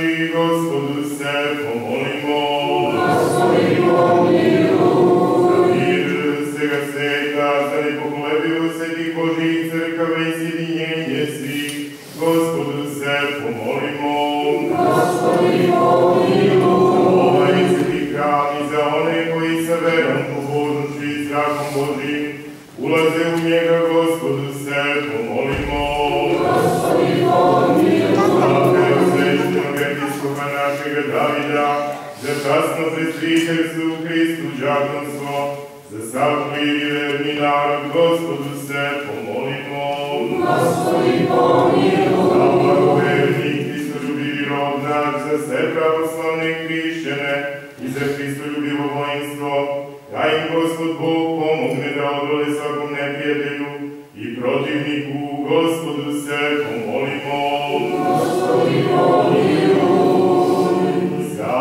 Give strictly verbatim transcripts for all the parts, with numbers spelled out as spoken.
Gospodu se pomolimo. Gospodi pomiluj. Za mir svega sveta, za nepokolebljivost svetih Božjih crkava i sjedinjenje svih, Gospodu se pomolimo. Gospodi pomiluj. Ovaj sveti hram i za one koji sa verom, pobožnošću i strahom Božjim ulaze u njega, Gospodu se pomolimo. Gospodi pomiluj. Episkopa našega Davida, za časno presviterstvo u Hristu đakonstvo, za sav i verni narod, Gospodu se pomolimo. Gospodi pomiluj. Za blagoverni Hristoljubivi rod naš, za sve pravoslavne hrišćane i za Hristoljubivo voinstvo, da im Gospod Bog pomogne da odvole svakom neprijatelju i protivniku, Gospodu se pomolimo. Gospodi pomiluj. Za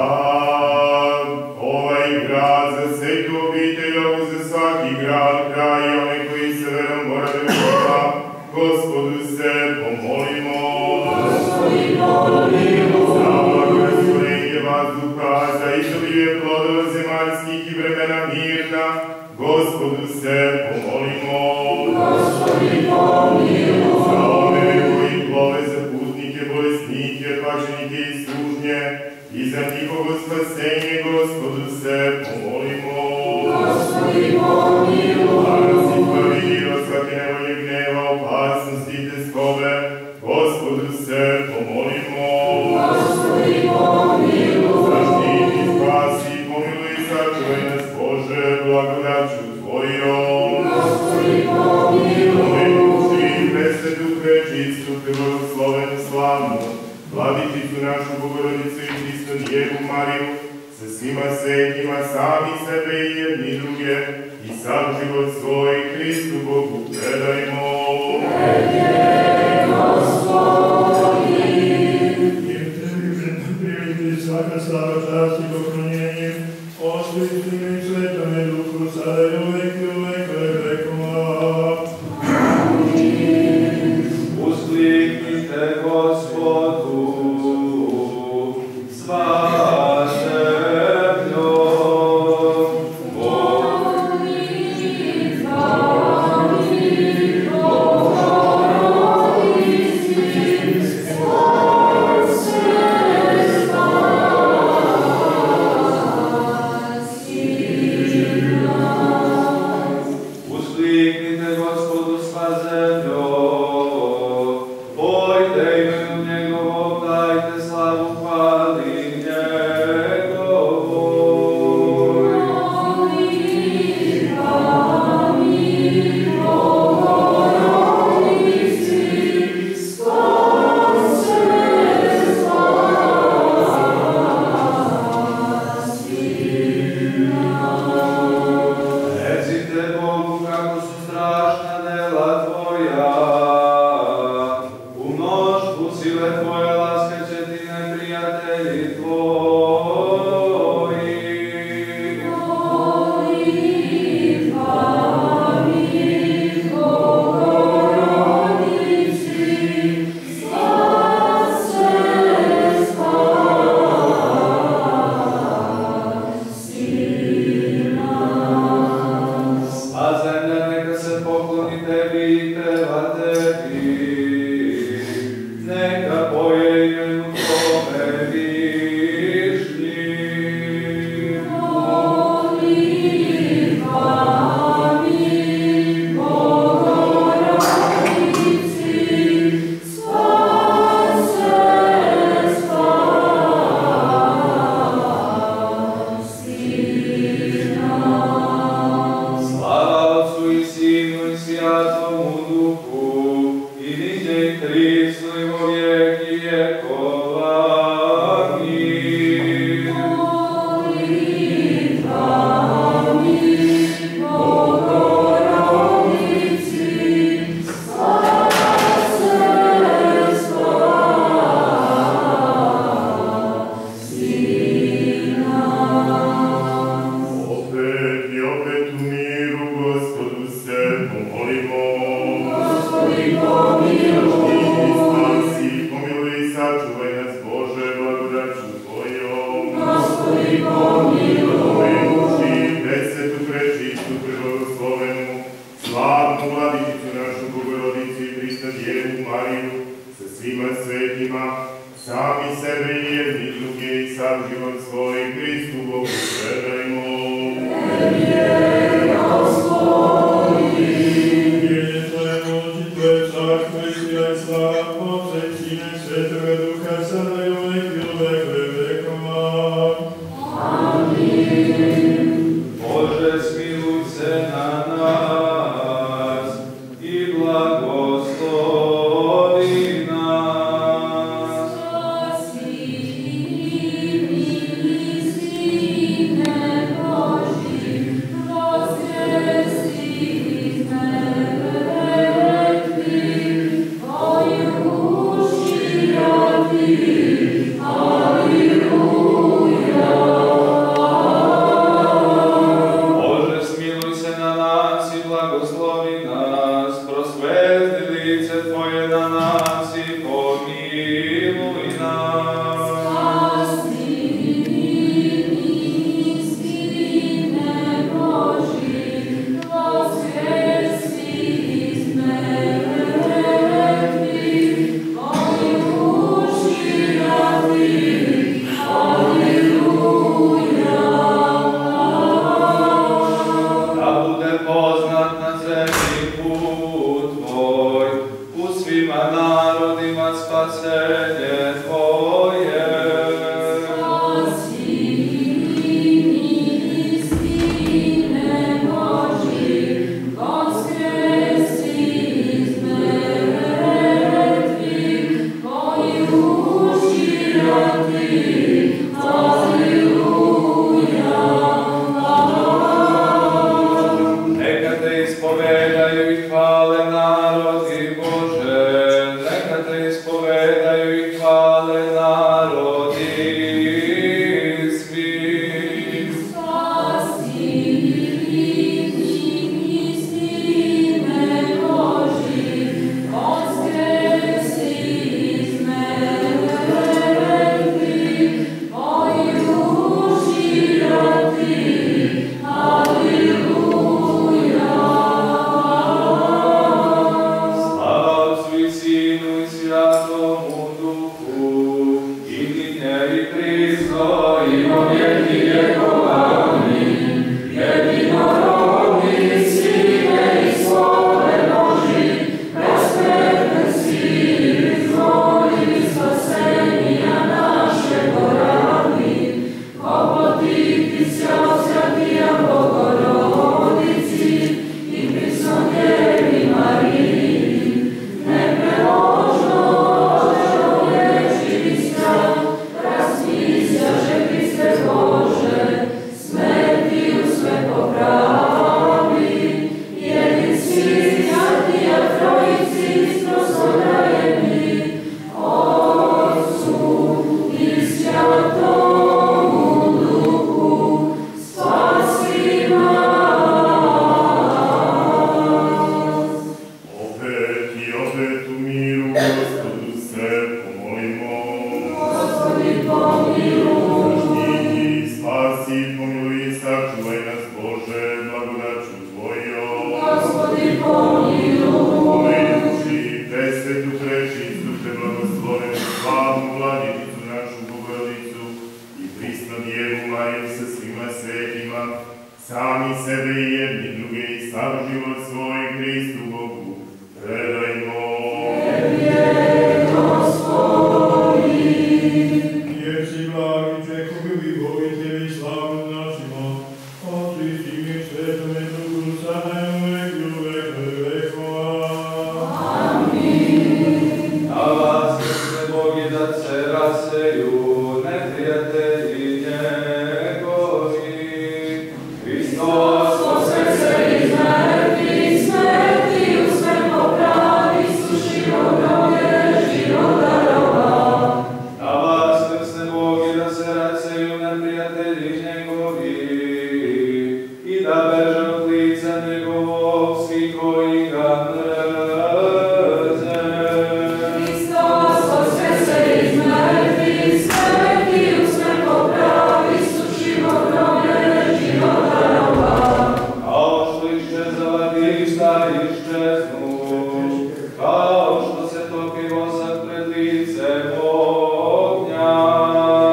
ovaj grad, za svetu obitelj, ovu za svaki grad, kraj i one koji se verom borave u njima, Gospodu se pomolimo. Gospodi pomiluj. Za blagoslovljenje vazduha, za izobilje plodova zemaljskih i vremena mirna, Gospodu se pomolimo. Gospodi pomiluj. Za one koji plove, za putnike, bolesnike, pačenike i služnje, i za njihovo spasenje, Gospodu se pomolimo. Gospodi pomiluj. Da razitvarilo svake nevolje, gneva, opasnosti i teskobe, Gospodu se pomolimo. Gospodi pomiluj. Zaštiti, spasi, pomiluj i sačuvaj nas, Bože, blagodaću Tvojom. Gospodi pomiluj. Pomenući presvetu, prečistu, blagoslovenu, slavnu, Vladiticu našu Bogorodicu i Hristu Djevu Mariju, sa svima svetima, sami sebe i jedni druge, i sav život svoj Hristu Bogu predajmo. Tebi, Gospodi. Jer Tebi prilike svaka slava, čast i poklonjenje, Otcu i Sinu i Svetome Duhu, sada i uvek i uvek, vekova. Amin. Uzkliknite Gospodu, sva zemljo. Molitva mi, Bogorodici, Spasi nas. Uzkliknite Gospodu, sva zemljo. Pojte imenu njegovog, dajte slavu, hvali njegovoj. Molitva mi, Bogorodici, spase, spasi nas. Recite Bogu kako su strašna dela Tvoja, u mnoštvu sile Tvoje laskaće ti neprijatelji Tvoji. Molitva mi, Bogorodici, spase, spasi nas. A zemlja neka se pokloni Tebi i peva Tebi, neka poje imenu Tvome viče. jedni druge i sav život svoj Hristu Bogu predajmo. Kao što se topi vosak pred lice ogna.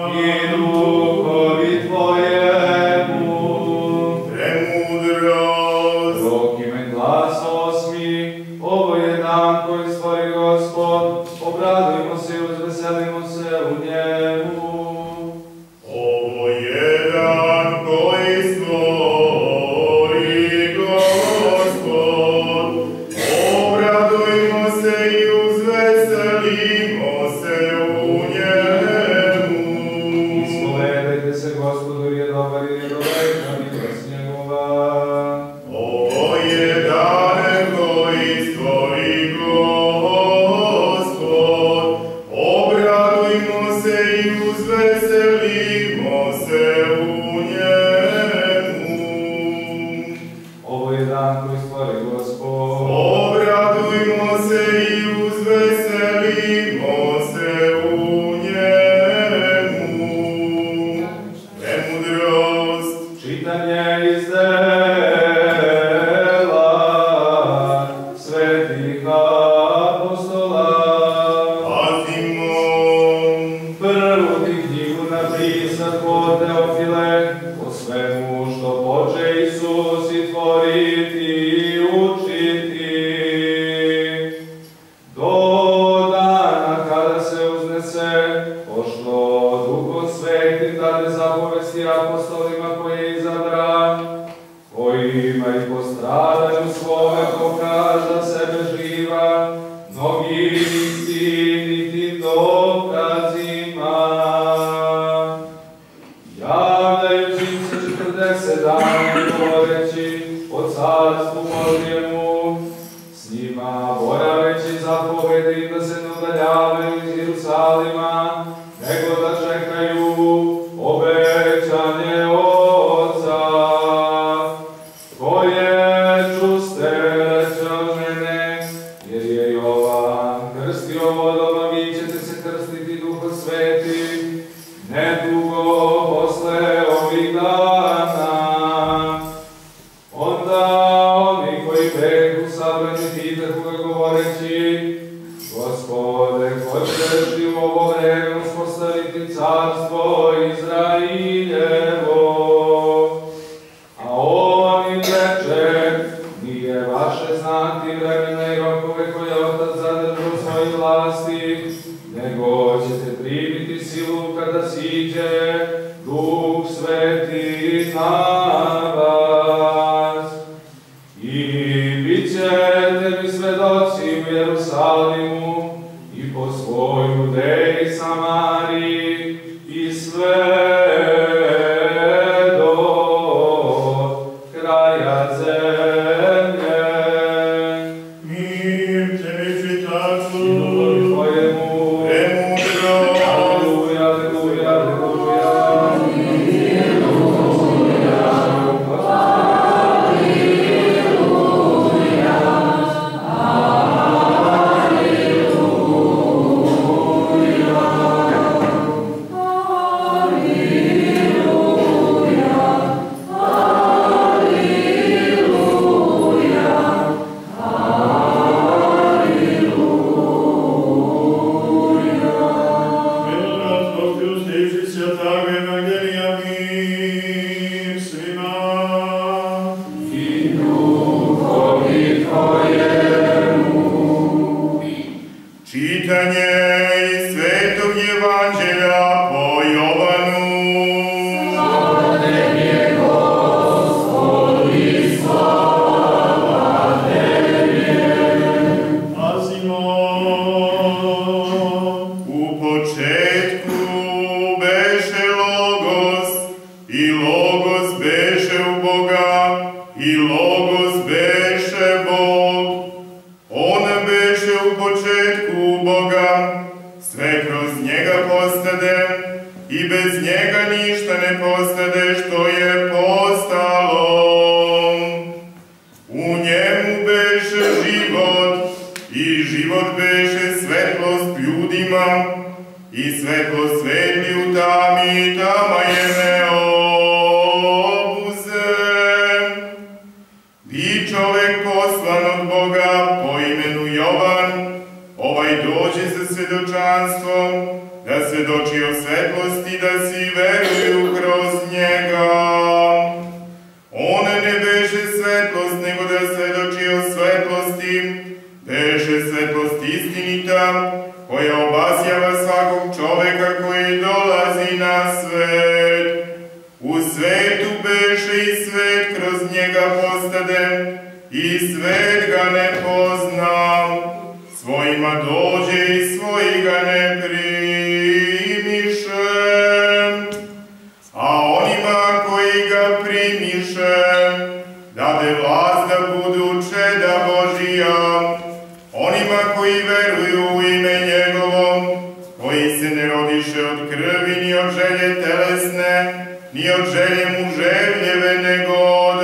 i duhovi Tvojemu. Premudrost. Rok imen glas osmi, ovo je dan koji stvori Gospod, obradujmo se i uzveselimo se u njemu. Ovo je dan koji stvori Gospod, obradujmo se i uzveselimo se u njemu. Ispovedajte se Gospodu, jer je dobar i je doleka milost njegova. Ovo je dan koji stvori Gospod, obradujmo se i uzveselimo se u njemu. Ovo je dan koji stvori Gospod. Obradujmo se i uzveselimo se u njemu. Premudrost. Čitanje iz dela svetih apostola. Pazimo. Prvu ti knjigu napisat po Teofile, o svemu što poče Isus i tvoriti i učiti. Do dana kada se uznese, pošto Duhom Svetim dade zapovesti apostolima koje izabra, kojima i po stradanju svome pokaža sebe živa, mnogim istinitim dokazima. Javljajući im se četrdeset dana govoreći o carstvu Božjemu, s njima boraveći zapovedi im da se ne udaljavaju iz Jerusalima, nego da čekaju obećanje Oca, koje čuste reče od mene, jer je Jovan krstio vodom, a vi ćete se krstiti Duhom Svetim, nedugo posle ovih dana. Onda oni koji behu sabrani pitahu ga govoreći: Gospode, hoćeš li u ovo vreme uspostaviti carstvo Izrailjevo? A on im reče: nije vaše znati vremena i rokove koje Otac zadržao u svojoj vlasti, nego ćete primiti silu kada siđe Duh Sveti na vas. I bit ćete mi svedoci u Jerusalimu i po svoj Judeji, Samariji i sve do kraja zemlje. Mir tebi čitaču, I duhovi Tvojemu. Premudrost. Aleluja, aleluja, aleluja. Milorad Gospodu stiži svjetag Evangelija, mir svima. I duhovi Tvojemu. Čitanje iz Svetog Evanđelja po Jovanu. Pazimo. U početku beše Logos, i Logos beše u Boga, i Logos beše Bog. On beše u početku u Boga, sve kroz njega postade, i bez njega ništa ne postade što je postalo. U njemu beše život, i život beše svetlost ljudima, i svetlost svetli u tami, i tama je ne obuze. I čovek poslan od Boga po imenu Jovan, ovaj dođe sa svedočanstvom, da svedoči o svetlosti, da si veruju kroz njega. On ne beše svetlost, nego da svedoči o svetlosti, beše svetlost istinita, koja obasjava svakog čoveka koji dolazi na svet. U svetu beše i svet kroz njega postade, i svet ga ne pozna. Svojima dođe i svoji ga ne primiše. A onima koji ga primiše, dade vlast da budu čeda Božija, onima koji veruju u ime njegovo, koji se ne rodiše od krvi, ni od želje telesne, ni od želje muževljeve, nego od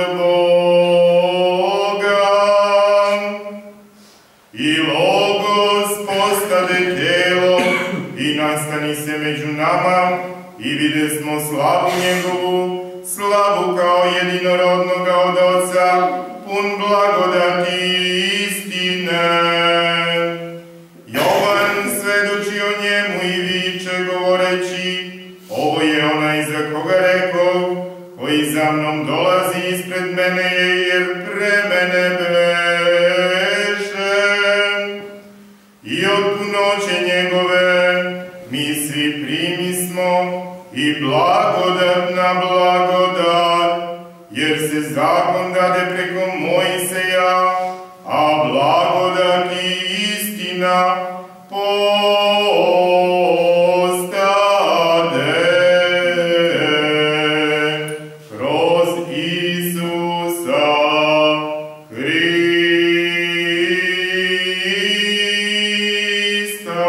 Boga. I Logos postade telo i nastani se među nama, i vide smo slavu njegovu, slavu kao jedinorodnoga od Oca, pun blagodati i istine. Jovan svedoči o njemu i viče govoreći, ovo je onaj za koga rekao, koji za mnom dolazi ispred mene je, jer pre mene beše. I od punoće njegove mi svi primismo, i blagodat na blagodat, jer se zakon dade preko Mojseja, a blagodat i istina postade kroz Isusa Hrista.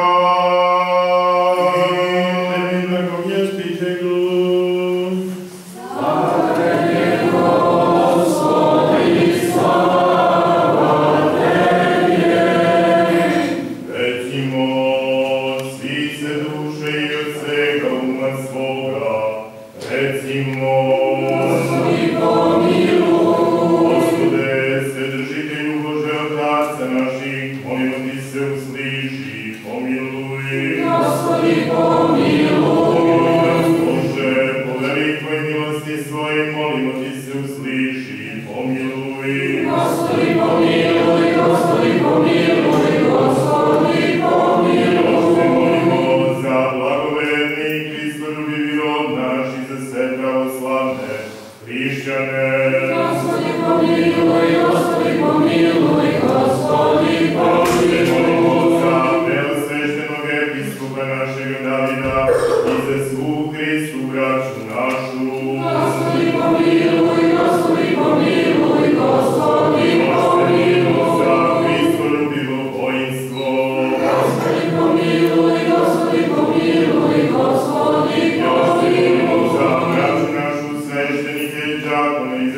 Господи,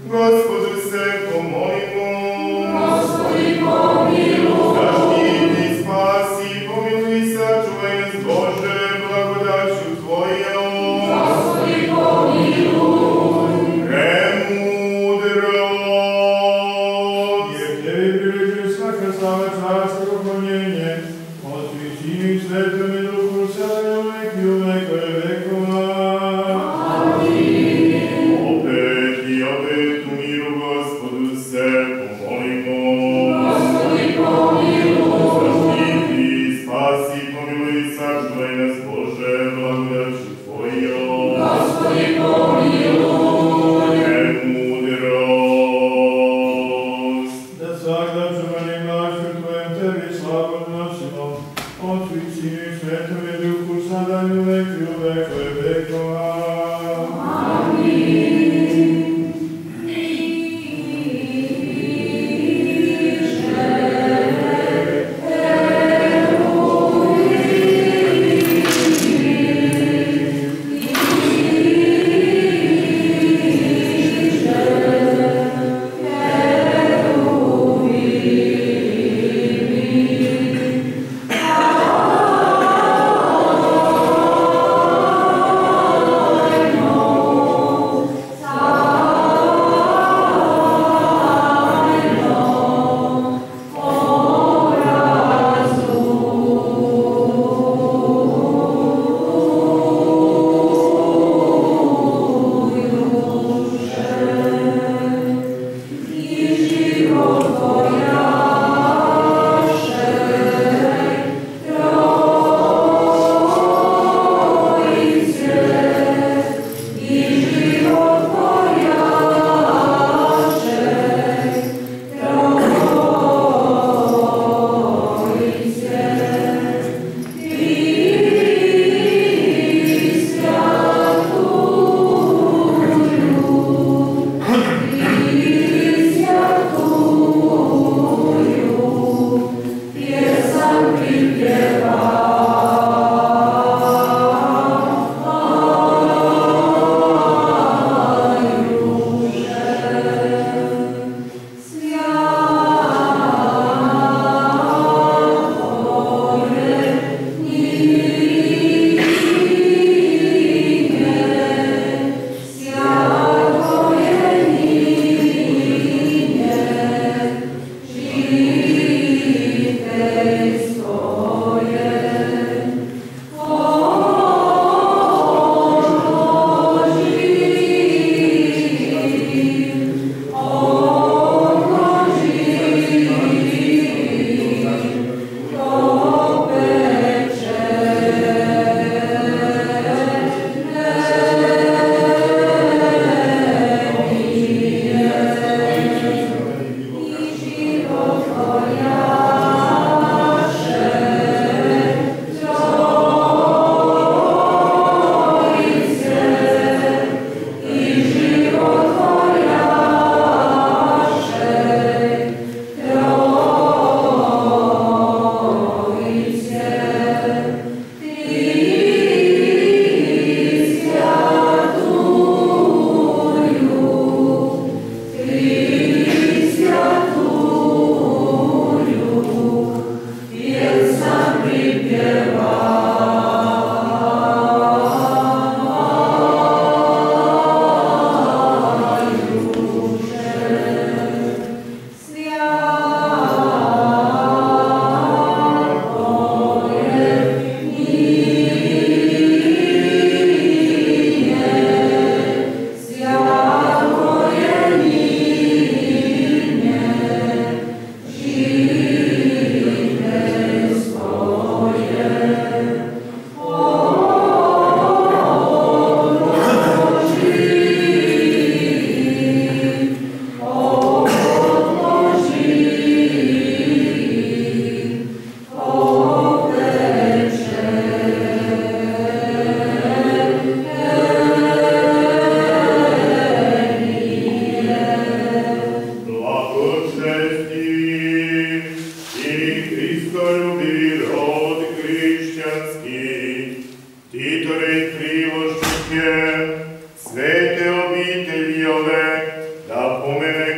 Gospodu se pomolimo. Gospodi pomiluj. Zaštiti, spasi, pomiluj, sačuvaj nas Bože, blagodaću Tvojom. Gospodi pomiluj. Premudrost. Jer Tebi prileže svaka slava, čast i poklonjenje, Otcu i Sinu i Svetom i Duhu, sada i uvek i u vekove vekova. Opet i opet u miru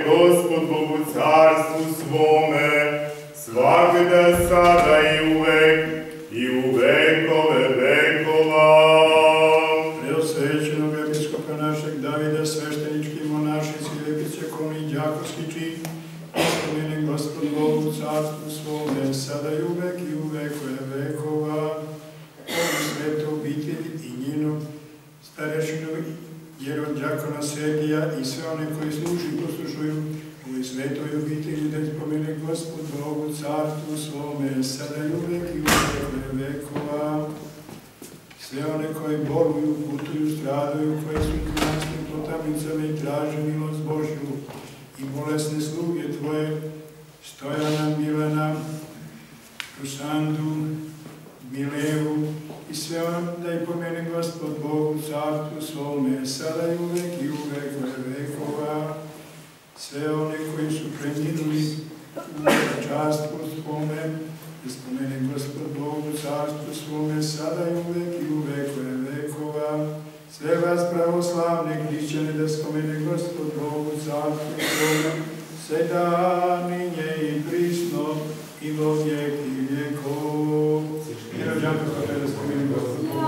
Gospod Bogu carstvu svome, svakda sada i uvek, i u vekove vekova. Preosvećenog episkopa našeg Davida, sveštenički, monašinski, epicekovni, đakovski čin, spomeni Gospod Bogu carstvu svome, sada i uvek, i u vekove vekova. Ovu svetu obitelji i njenu starešinu, jerodjakona Sergija i sve one koji služi i poslušuju ovoj svetoj obitelji, da spomene Gospod Bogu carstvu svome, sada i uvek, i u vekove vekova. Sve one koji boluju, putuju, stradaju, koji su krasnim potamnicama i traže milost Božju, i bolesne sluge Tvoje, Stojana, Milana, Rusandu, Milevu, i sve ono da ih pomene Gospod Bogu carstvu svome, sada i uvek, i u vekove vekova. Sve one koji su preminuli u častvu svome, da spomene Gospod Bogu carstvu svome, sada i uvek, i u vekove vekova. Sve vas pravoslavne hrišćane, da spomene Gospod Bogu carstvu svome, sada, ninje i prisno, i vo vijek i vjekov. Jerodjakova, da spomene Gospod Bogu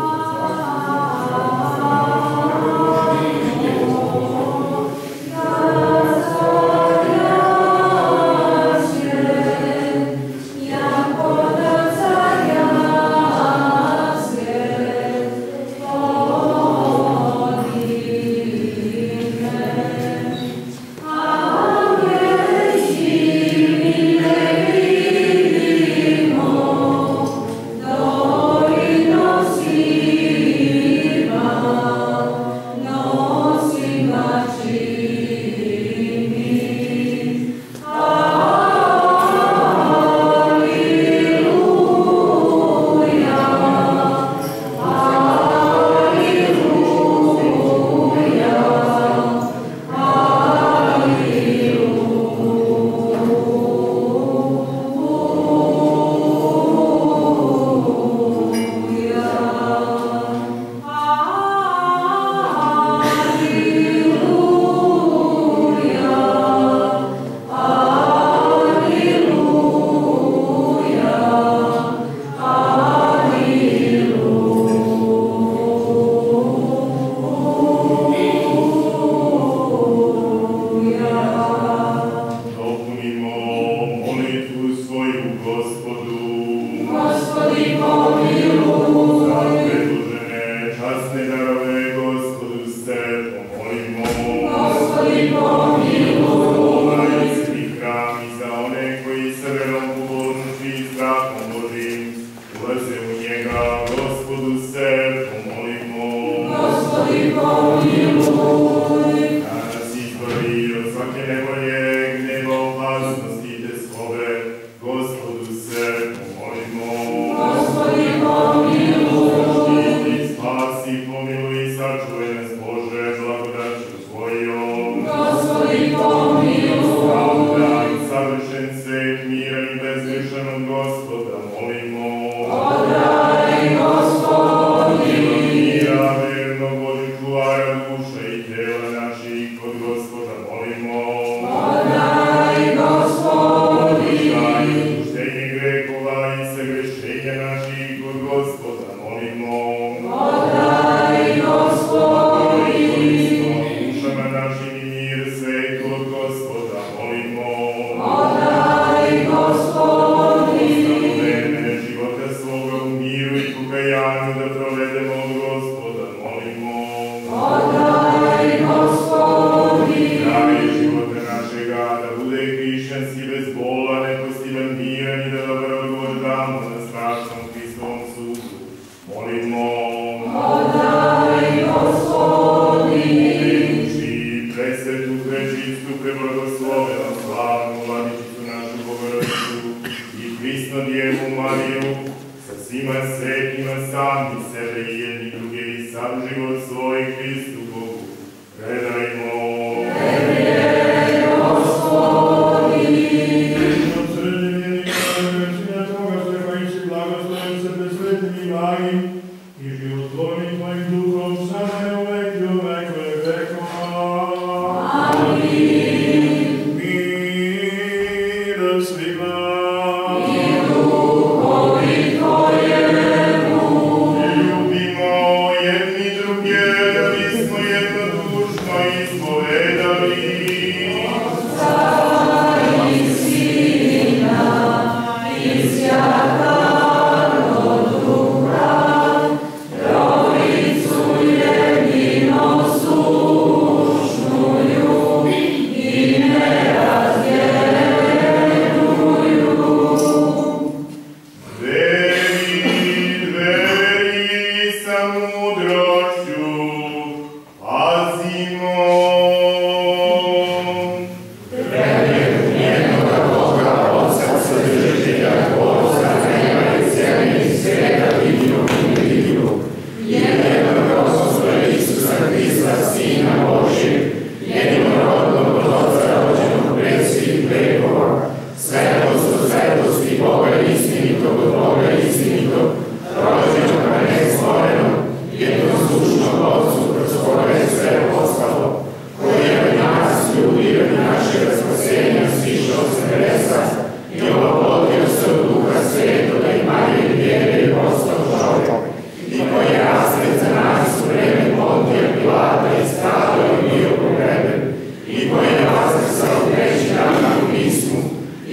Amin.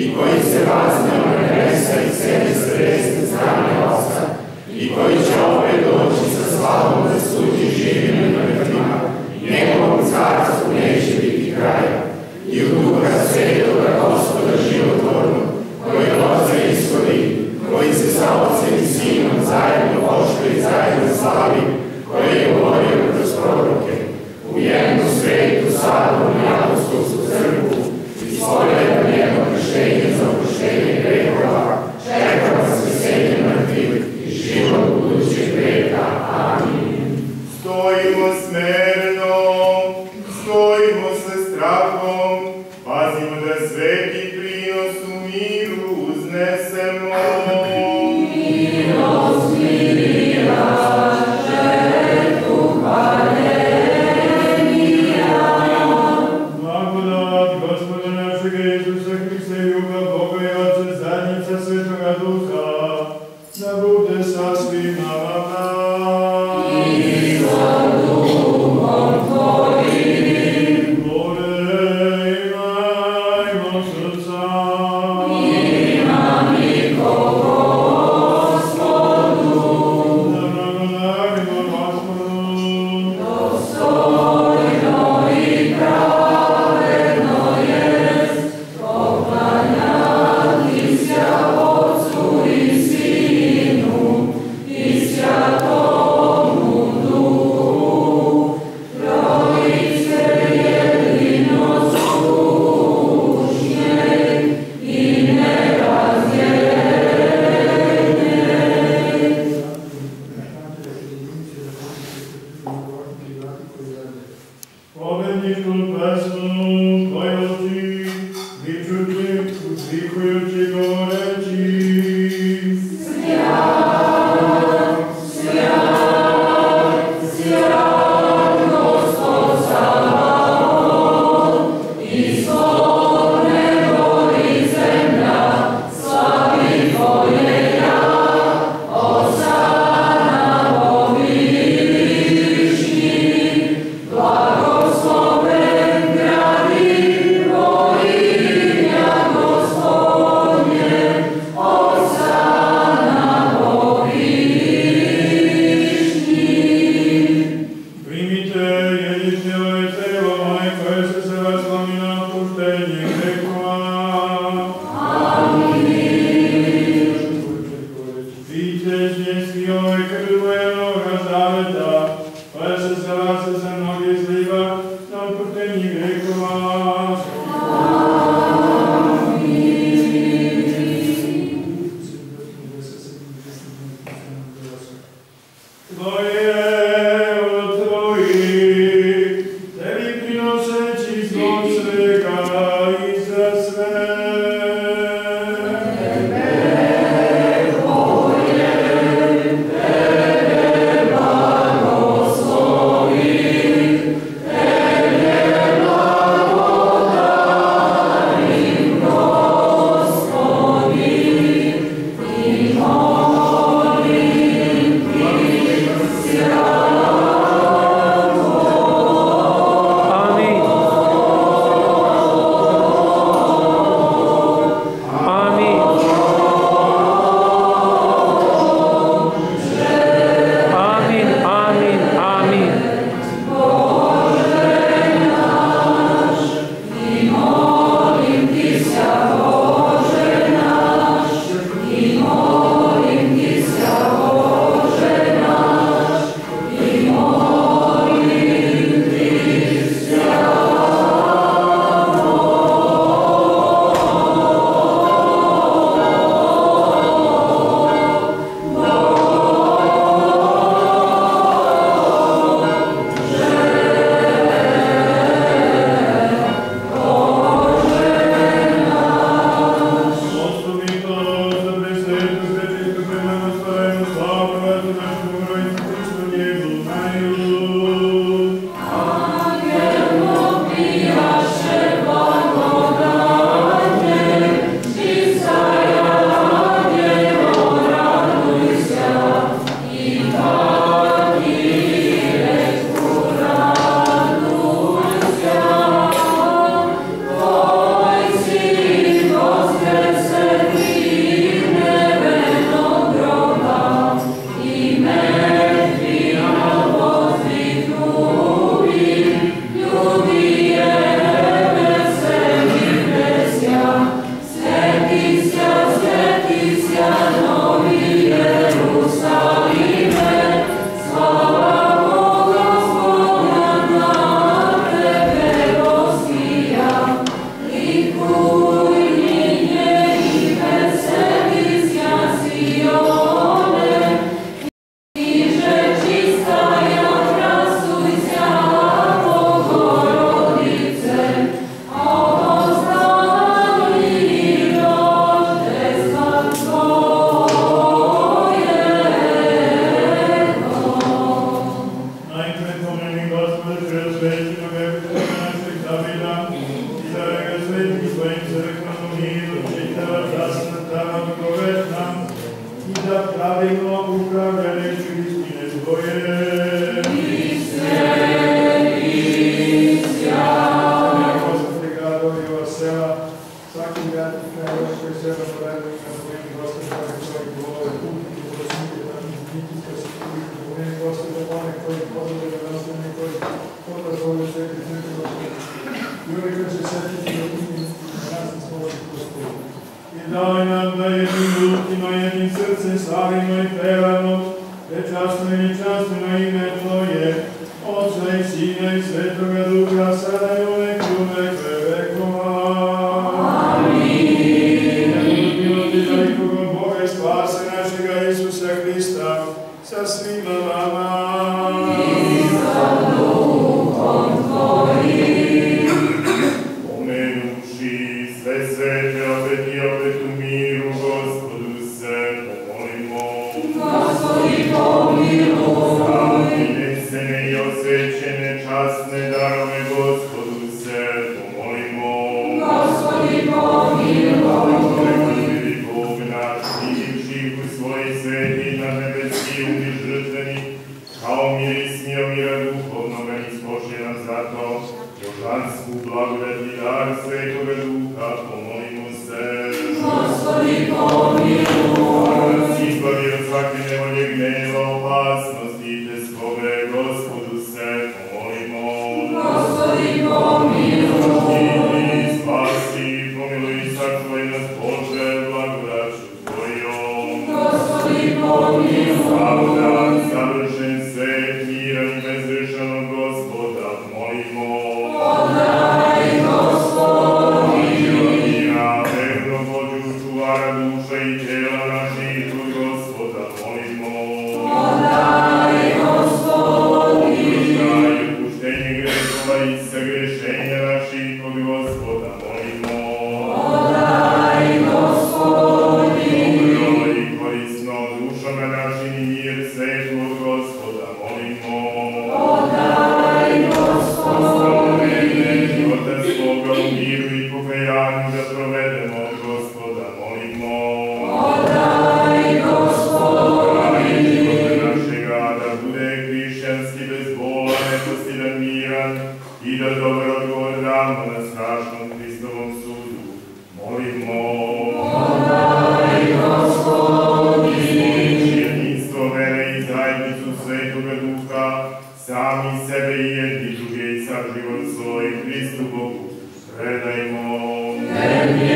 i koji se vazneo na nebesa i sjedi s desne strane Oca, i koji će opet doći sa slavom da sudi živim i mrtvima, njegovom carstvu neće biti kraja. I u Duha Svetoga Gospoda životvornog, koji Oca ishodi, koji se sa Ocem i Sinom zajedno poštuje i zajedno slavi, koji je govorio kroz proroke, u jednu svetu, sabornu i apostolsku crkvu, ispovedam jedno krštenje za oproštenje grehova, čekam vaskrsenje mrtvih i život budućeg veka. Amin. Stojimo smerno, stojimo sa strahom, pazimo da sveti prinos u miru uznesemo. Milost mira, žrtvu hvalenija. Blagodat Gospoda našega Isusa Hrista i ljubav Boga i Otca, zajednica Svetoga Duha, da bude sa svima vama. I sa duhom tvojim. More imajmo srca. Imam i ko Gospodu. Da blagodarimo Gospodu. Dostojno i pravedno jest poklanjati se Otcu i Sinu i Svjatomu Duhu, Trojice jedino slušnje. crkvenu miru, čitava časna tamo proveš nam i da pravilno upravljajući istine tvoje. Svaki grad i kraj koji seba poradili na svojim gospodama koji govore put i bolesnike, takvih nitnika se koji govore gospoda, one koji podale na nastavne, koji podazvole sveti crkve gospodine. I uvijek kad se sjetiti da imi na razne svojih gospodine. I daj nam da jednim ljudima, jednim srcem slavimo i pevamo, prečasno i nečasno ime Tvoje, Otca i Sina i Svetoga Duha, sada i uvek i uvek vekova. Spase našega Isusa Hrista sa svima vama. I sa duhom Tvojim. Pomenuši sve svete, opet i opet u miru, Gospodu se pomolimo. Gospodi pomiluj. Prinesene i osvećene časne darove, Gospodu se pomolimo. Gospodi pomiluj. Svoj sveti na nebeski umir žrtveni, kao miris mira duhovnoga ispošlje nam zato, božansku blagodat i dar Svetoga Duha, pomolimo se. Gospodi pomiluj. Da nas izbavi od svake nevolje, gneva, opasnosti i teskobe, Gospodu se pomolimo. Gospodi pomiluj. I spasi, pomiluj i sačuvaj nas, Bože, blagodaću Tvojom. Gospodi pomiluj. Blagodat, savršen svet, miran i bezgrešanog Gospoda, molimo. Podaj, Gospodi. Mira, vernog Božju čuvara duša i tela naših, Tvoj Gospoda, molimo. Podaj, Gospodi. Daj opuštenje grehova i sagrešenja naših, Tvoj Gospoda, molimo. Podaj, Gospodi. Dobro i korisno dušama našim i mir svetlog Gospoda, molimo. Podaj, Gospodi. Života svoga u miru i pokajanju da provedemo od Gospoda, molimo. Podaj, Gospodi. Života našega da bude hrišćanski, bezbolan, nepostidan, miran i da dobar odgovor damo na strašnom Hristovom sudu, molimo. Podaj, Gospodi. Jedinstvo vere i zajednicu Svetoga Duha, sami sebe i jedni druge i sav život svoj Hristu Bogu predajmo. Tebi,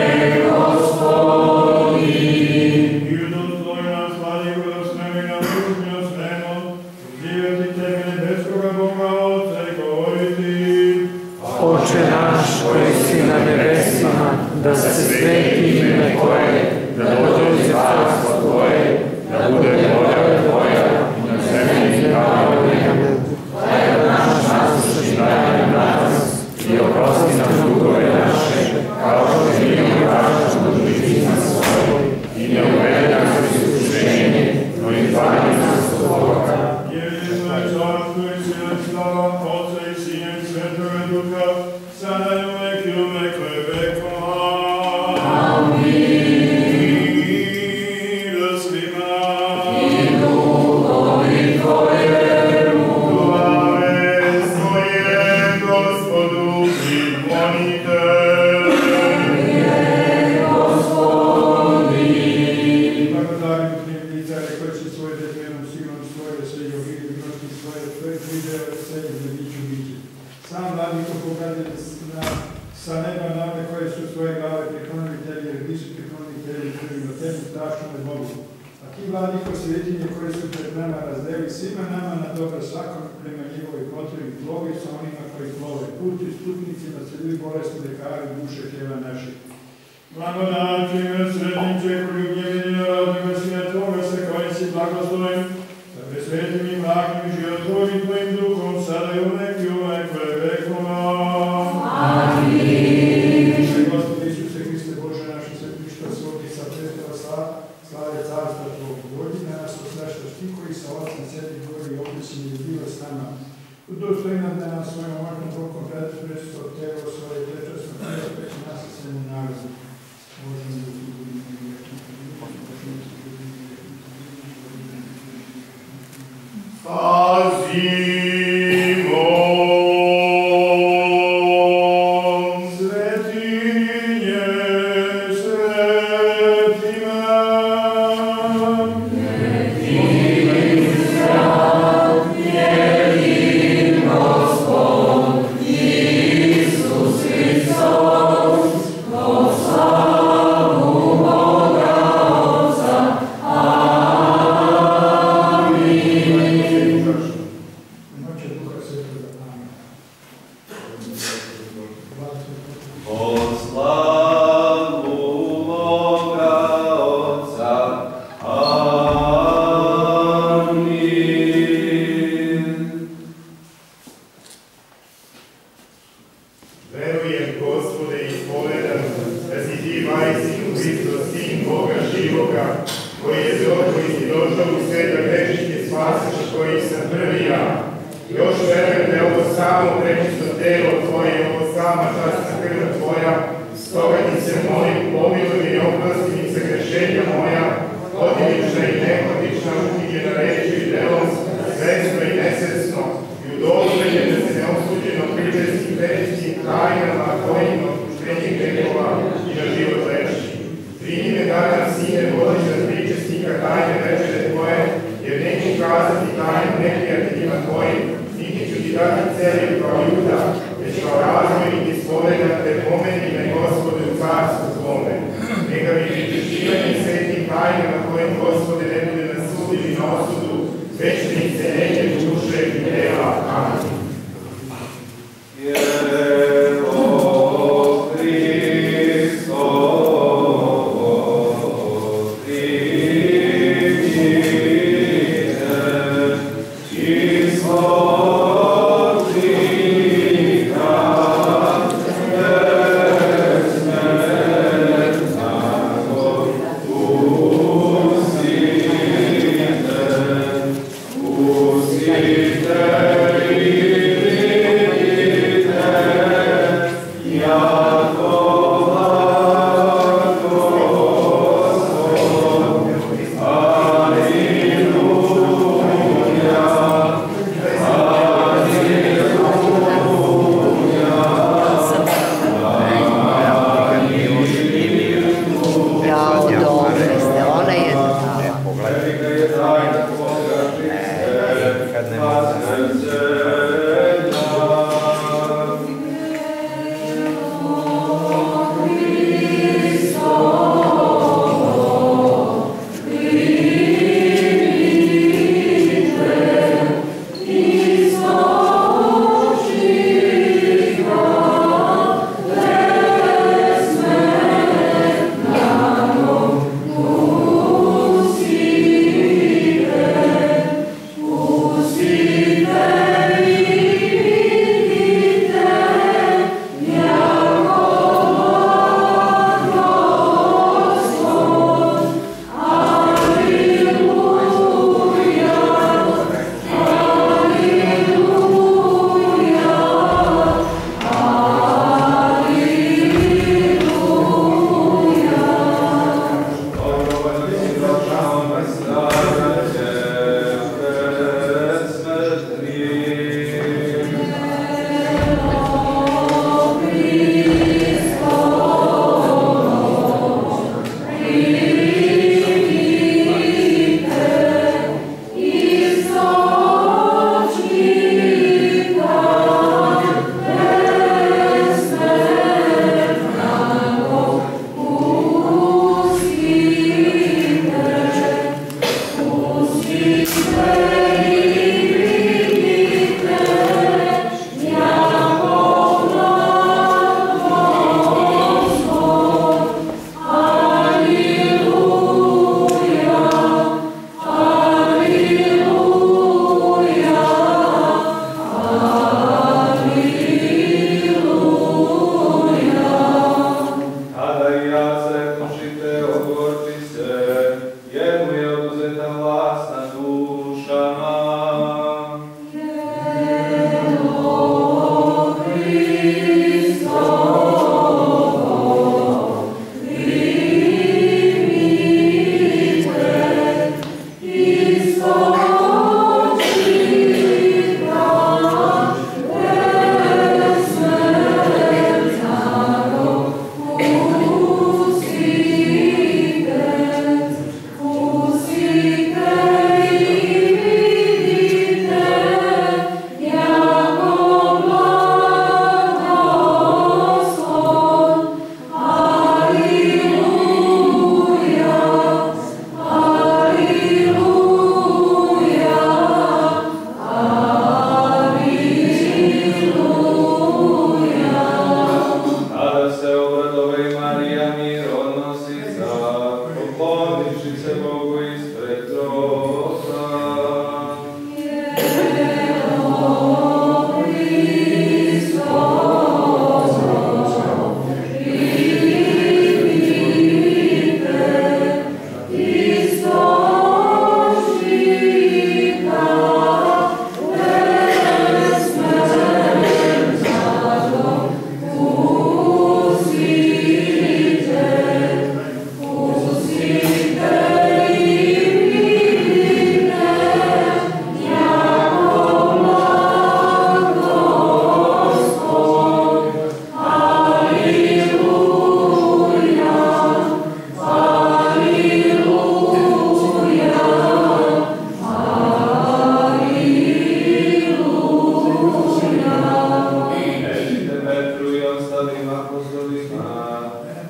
Gospodi. Ljudom Tvojima sladi koda smemi na ljudnjo smemo, živjeti Tebi nebeskoga Boga Otca i govoriti. Oče naš koji si na nebesima, da se sveti ime Tvoje, da dođe carstvo Tvoje, da bude volja Tvoja na zemlji kao i na nebu. Hljeb naš nasущni daj nam danas i oprosti nam dugove naše, kao što i mi opraštamo dužnicima svojim, i ne uvedi nas u iskušenje, no izbavi nas od zloga. Jedino je carstvo i sila i slava Otca i Sina i Svetoga Duha, sada i uvek i uvek vekova. Mir svima. I duhovi Tvojemu. Glave svoje Gospodu priklonite. Gospodi. Blagodarim knjigi i care koji će svoje detvenom silom svoje sve i obili mnoški svoje sve video sve i za biću biće. Sam vladiko pogledaj na sa neba nave koje su svoje glave priklonili Tebi, jer ti su priklonili Tebi, prvima Tebi, strašnome Bogu. A ti vladiko svetinje koje su pred nama razdeli svima nama na dobro svakom prema njegovoj potrebi plovi sa onima koji plove. Puti stupnicima se ljudi bolesti lekari duše tijela naših. Blagodači ime srednjim čekolju gnjevjedina rodnjega Sina Tvoga se koji si blagosloven, sa presvetim i mlakim i životvornim Tvojim duhom, sada i uvek i uvek vekova. Amin. Gospod Isuse Hriste Bože naše svetišta svog i sa prestava slave carstva Tvog. Dođi na nas osveštaš ti koji sa Otcem Svetim Gori i opisim i bilo s nama. Udostojno da nas svojom očnom rukom predaš presto telo svoje prečasno telo, peki nas se živoga, koji je došao, koji si došao u svet da grešike spasiš, koji sam prvi ja. Još verujem da je ovo samo prečisto telo Tvoje, ovo sama časna krv Tvoja, stoga ti se molim, pomiluj mi i oprosti mi se grešenja moja, odjevična i nehotična, ukinjena rečju i delom, svesno i nesvesno, i udolženje da se neosuđeno pričestim većim tajnama, kojima otpuštenje grehova i na život večni. Primi me danas, Sine Boži, za pričesnika tajne večere Tvoje, jer neću kazati tajnu neprijateljima Tvojim, niti ću ti dati celje kao Juda, već kao razvojnik ispovedan, te pomeni me, Gospode, u carstvu Tvome. Neka mi pričešćivanje svetim tajnama Tvojim, Gospode, ne bude na sud ili na osudu, već ne izceljenje duše i tela. Amen.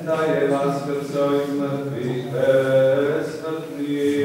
da je vaskrcao iz mrtvih besmrtnih.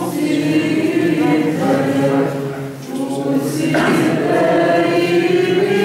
Thank you.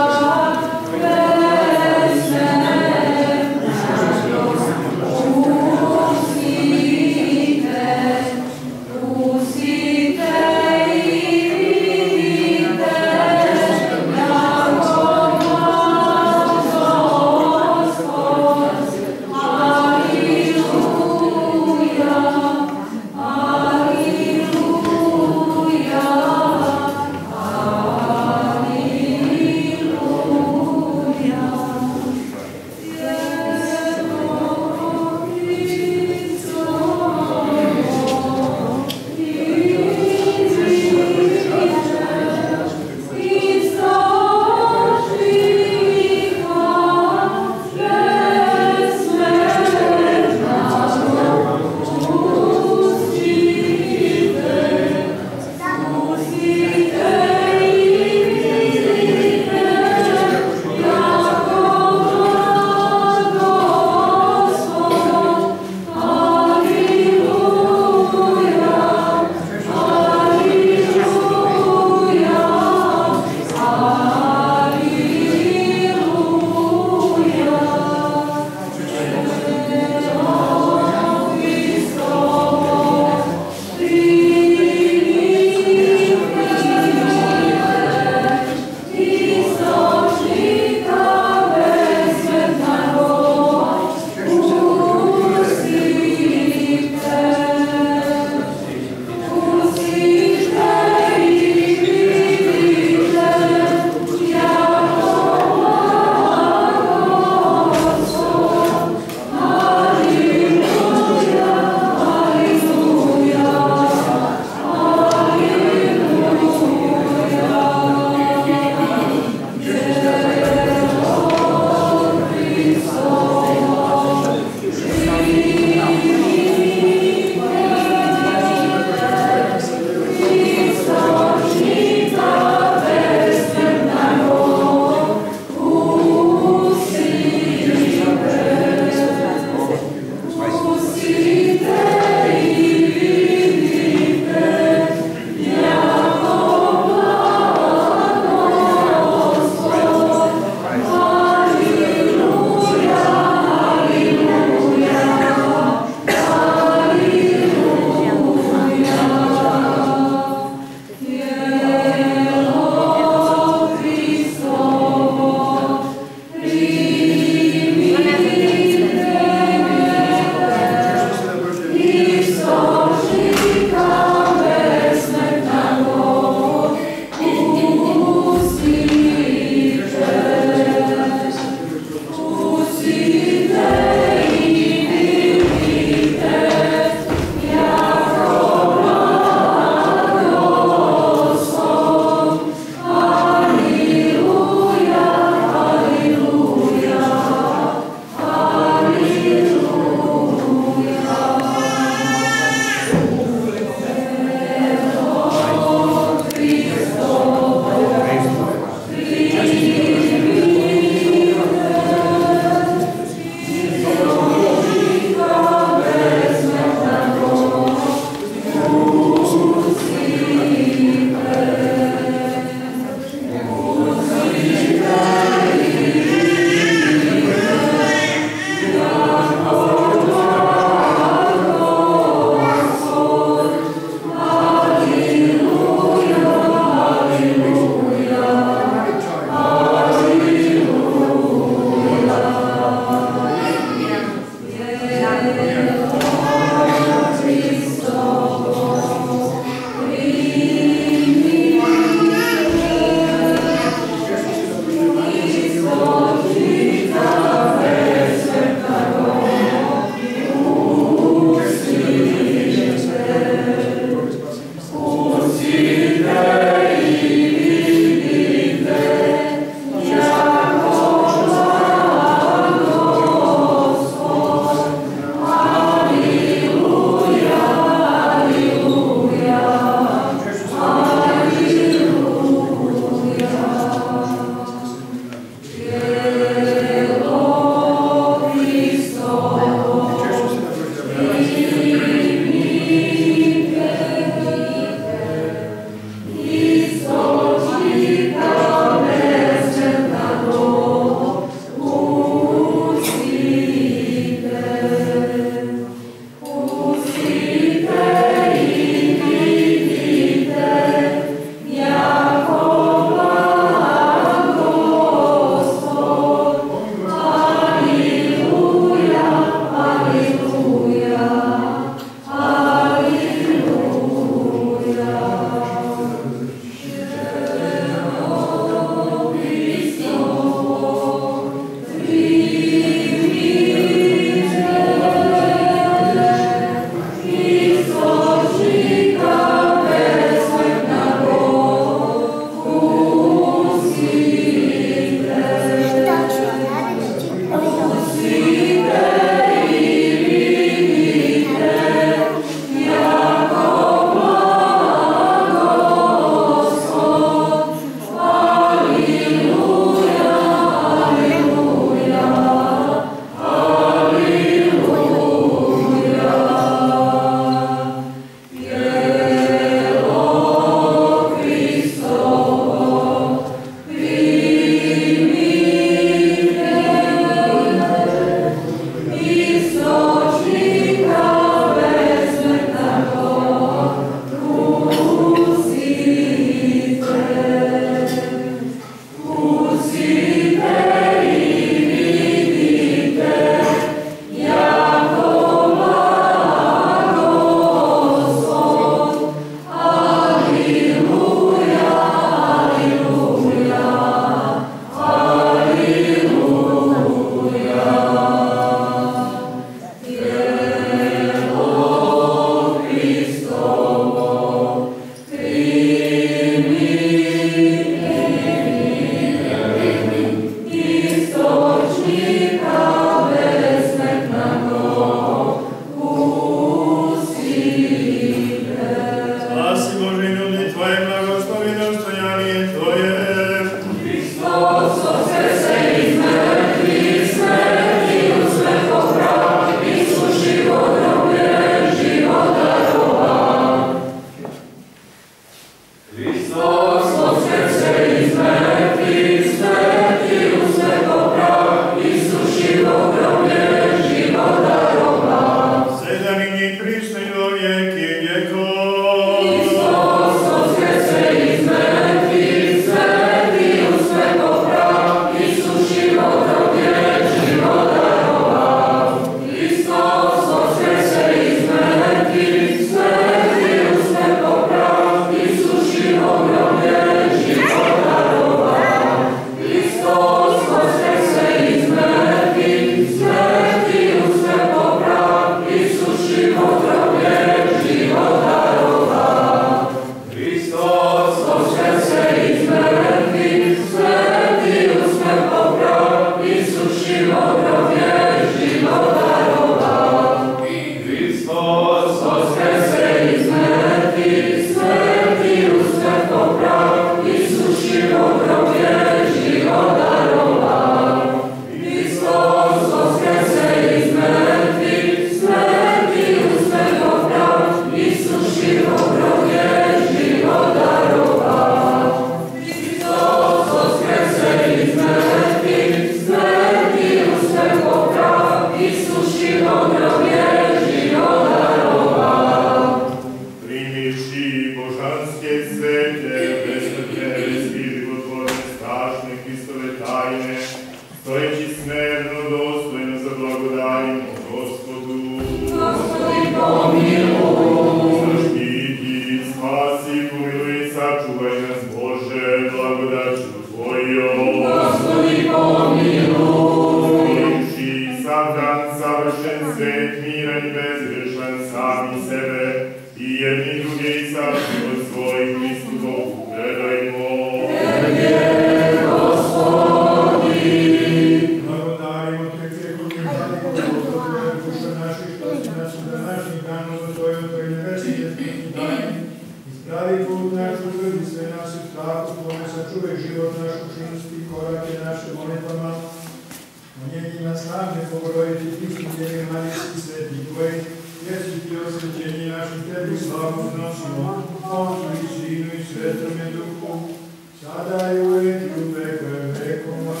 savršen svet, miran i bezgrešan, sami sebe i jedni druge i sav život svoj Hristu Bogu predajmo. Tebi, Gospodi, Blagodarimo te preko njih, Gospodine, duša naših, što si nas u današnjih dana udostojio Tvojih nebesnih i dani. Ispravi put naš, utvrdi sve nas u strahu Tvome, sačuvaj život naš, učinnosti i korake naše molitvama. Moljenjima slavne Bogorodice, Hristu, Djeve Marijski, sveti Tvoj, jesi Ti osvećenje naših, Tebi slavu znosimo, Otcu i Sinu i Svetome Duhu, sada i uvek i u vekove vekova.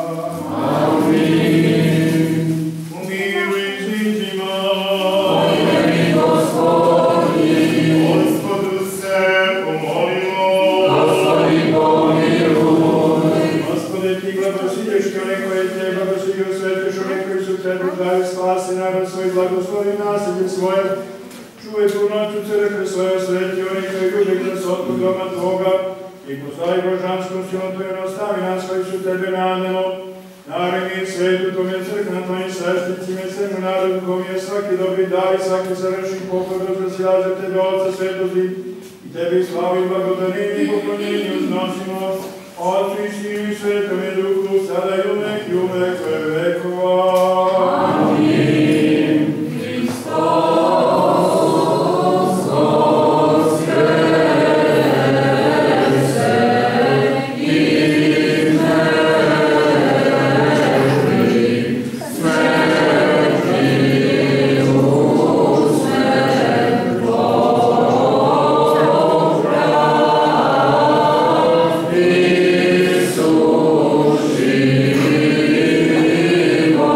Amin. Umiruj zidima, Pomogni, Gospodi, Gospodu se pomolimo. Gospodi, pomiluj. Gospode, Ti blagosilješ one koje Te blagosilio, svetiš one koji su Tebi dali, spasi narod svoj, blagoslovi naselje svoje, čuvaj punoću crkve svoje, sveti oni koji ljude krasotu doma Tvoga, i postavi božanskom silom Tvojom, ostavi nas koji su Tebe nadamo. Naravni svetu Tome crkva, Tvojim sveštenicima i svemu narodu, kom je svaki dobri dar i svaki savršen poklon razglasilaže Tebe, Otca svetosti, i Tebi slavu i blagodarenje i poklonjenje uznosimo, Otcu i Sinu i Svetome Duhu, sada i uvek i u vekove vekova. Amin. Hristos voskreσε iz mrtvih, smrti uzme poprav, isužimo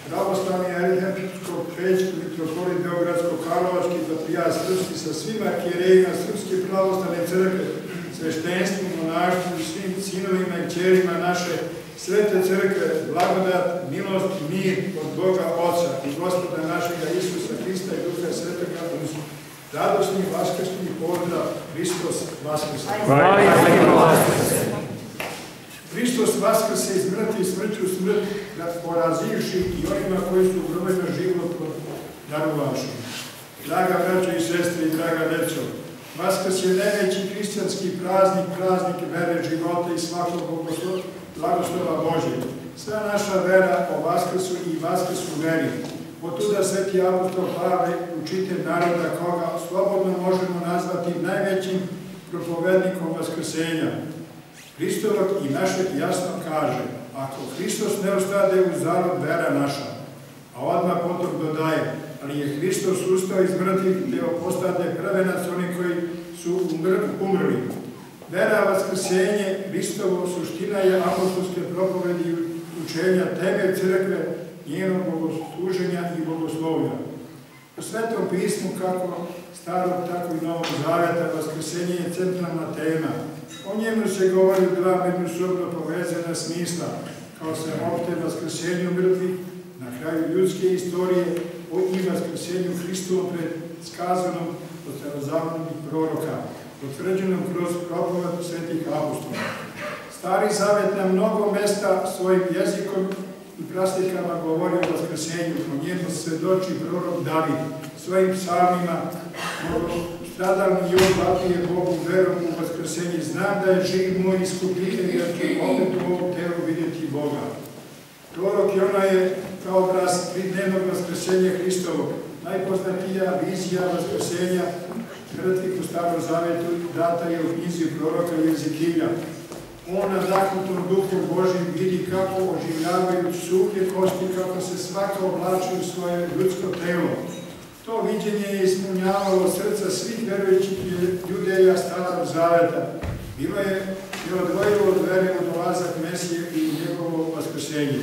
pravoslavni arhiepiskop-pećki mitropolit Beogradsko-Karlovački patrijarh srpski sa svim arhijerejima Srpske pravoslavne crkve, sveštenstvu, monaštvu i svim sinovima i kćerima naše svete crkve, blagodat, milost i mir od Boga Oca i Gospoda našega Isusa Hrista i Duha Svetoga uz radosni vaskršnji pozdrav Hristos Vaskrse. Hristos Vaskrse iz mrtvih smrću smrt porazivši i onima koji su u grobovima život darovaši. Draga braćo i sestre i draga deco, Vaskrs je najveći hrišćanski praznik, praznik vere, života i svakog blagoslova Božje. Sva naša vera o Vaskrsu i Vaskrsu veri. Otuda sveti apostol Pavle, učitelj naroda, koga slobodno možemo nazvati najvećim propovednikom vaskrsenja Hristovog i našeg jasno kaže: ako Hristos ne ostade u zarod vera naša, a odmah potom dodaje: ali je Hristos ustao iz mrtvih te postade prvenac oni koji su umrli. Vera, vaskrsenje, Hristovo suština je apostolske propovedi i učenja, temelj crkve, njenog bogosluženja i bogoslovlja. U Svetom pismu, kako starog, tako i Novog Zaveta, vaskrsenje je centralna tema. O njemu se govori dva međusobno povezana smisla, kao se opšte vaskrsenju mrtvih, na kraju ljudske istorije, i vaskrsenju Hristovom predskazanom od starozavetnih proroka, potvrđenom kroz propoved svetih apostola. Stari Zavet na mnogo mesta svojim jezikom i praslikama govori o vaskrsenju, o njemu svedoči prorok David svojim psalmima: stradalni Job vapije Bogu verom u vaskrsenje, znam da je živ moj iskupitelj, jer ću opet u ovom telu vidjeti Boga. Prorok Jona je kao obraz tridnevnog vaskrsenja Hristovog. Najpoznatija vizija vaskrsenja mrtvih u Starom Zavetu data je u knjizi proroka Jezikilja. On nadahnutom Duhom Božjim vidi kako oživljavaju suhe kosti, kako se svaka oblači u svoje ljudsko telo. To viđenje je ispunjavalo srca svih verujućih Judeja Starog Zaveta. Bilo je i odvojilo od vere u dolazak Mesije i u njegovo vaskrsenje.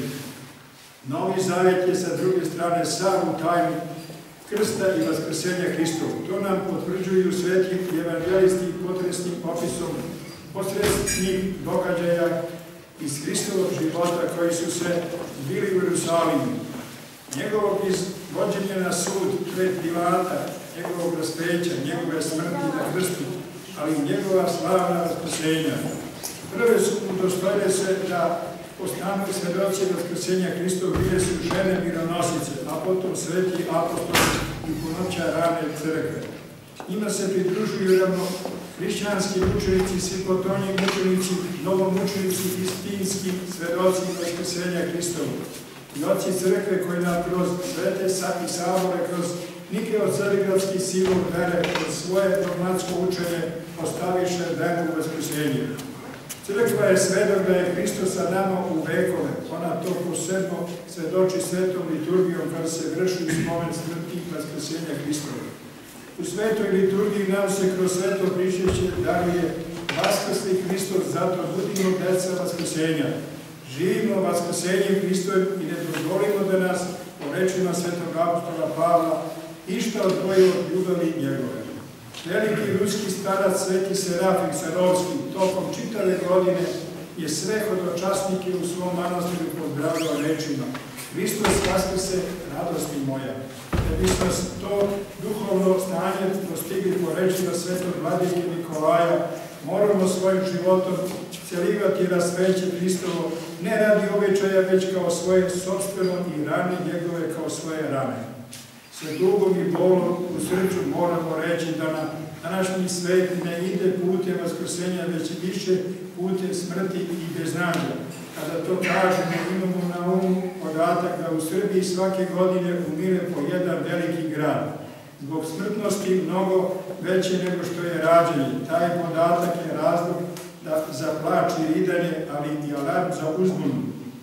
Novi Zavet je sa druge strane sam u tajni krsta i vaskrsenja Hristovu. To nam potvrđuju sveti evangelisti potresnim opisom posredstvenih događaja iz Hristovog života koji su se zbili u Jerusalimu. Njegovog izvođenja na sud pred Pilata, njegovog raspeća, njegove smrti na krstu, ali i njegova slavna vaskrsenja. Prve su udostojile se da postanu svedoci vaskrsenja Hristov bile su žene mironosice, a potom sveti apostoli i punoća rane crkve. Njima se pridružuju ravno hrišćanski mučenici, svipotonji mučenici, novomučenici, istinski svedoci vaskrsenja Hristovog. I oci crkve koji nam kroz svete i sabore, kroz Nikeo-Carigradski silom vere, kroz svoje dogmatsko učenje postaviše veru u vaskrsenje. Crkva je svedok da je Hristos sa nama u vekove. Ona to posebno svedoči svetom liturgijom kada se vrši spomen smrti i vaskrsenja Hristova. U svetoj liturgiji nam se kroz sveto pričešće daruje vaskrsli Hristos, zato budimo deca vaskrsenja. Živimo vaskrsenjem Hristovim i ne dozvolimo da nas, po rečima svetog apostola Pavla, išta odvoji od ljubavi njegove. Veliki ruski starac sveti Serafim Sarovski tokom čitave godine je sve hodočasnike u svom manastiru pozdravljao rečima: Hristos vaskrse, radosti moja. Da bismo to duhovno stanje dostigli po rečima svetog vladike Nikolaja, moramo svojim životom celivati rasveće Hristovo, ne radi običaja, već kao svoje sopstveno i rane njegove kao svoje rane. Sa dugom i bolom u srcu moramo reći da na današnji svet ne ide putem vaskrsenja, već više putem smrti i beznadja. Kada to kažemo, imamo na umu podatak da u Srbiji svake godine umire po jedan veliki grad. Zbog smrtnosti mnogo veće nego što je rađenje. Taj podatak je razlog da za plač i ridanje, ali i alarm za uzbunu.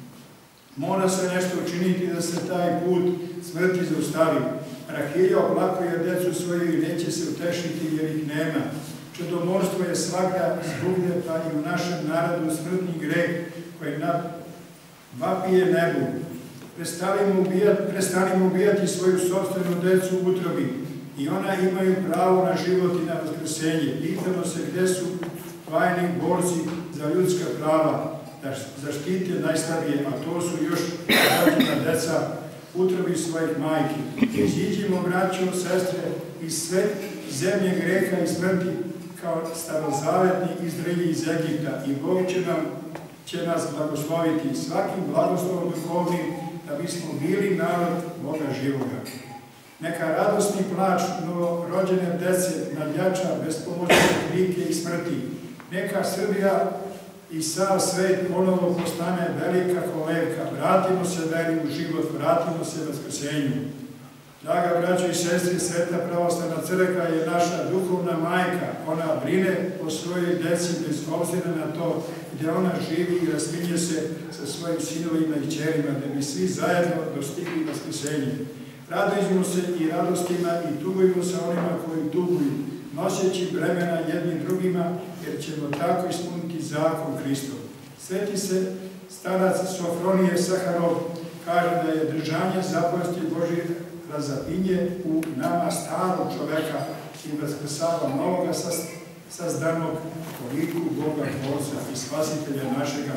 Mora se nešto učiniti da se taj put smrti zaustavi. Rahilja oplakuje djecu svoju i neće se utešiti jer ih nema. Čudomorstvo je svakda zbugde, pa i u našem narodu smrtni greh koji vapije nebu. Prestanimo ubijati, prestanimo ubijati svoju sopstvenu decu u utrobi i ona imaju pravo na život i na vaskrsenje. Pitamo se gdje su vajni borci za ljudska prava, da zaštite najslabije, a to su još rođena deca utrobi svojih majki. Iziđimo, braćo, sestre, iz sve zemlje greha i smrti kao starozavetni Izraelji iz Egipta i Bog će, nam, će nas blagosloviti svakim blagoslovom duhovnim da bismo bili narod Boga živoga. Neka radosni plač novorođene dece nadjača bespomoćne krike i smrti. Neka Srbija i sav svet ponovo postane velika kolevka. Vratimo se veri u život, vratimo se vaskrsenju. Draga braćo i sestri, Sveta pravoslavna crkva je naša duhovna majka. Ona brine o svojoj deci bez obzira na to gdje ona živi i razminje se sa svojim sinovima i kćerima, da bi svi zajedno dostigli vaskrsenje. Radujemo se i radostima i tugujemo sa onima koji tuguju, noseći bremena jednim drugima, jer ćemo tako ispuniti zakon Hristov. Sveti se starac Sofronije Saharov kaže da je držanje zapovesti Božje razapinje u nama starog čoveka i vaskrsava novoga sazdanog koliku Boga Tvorca i Spasitelja našega.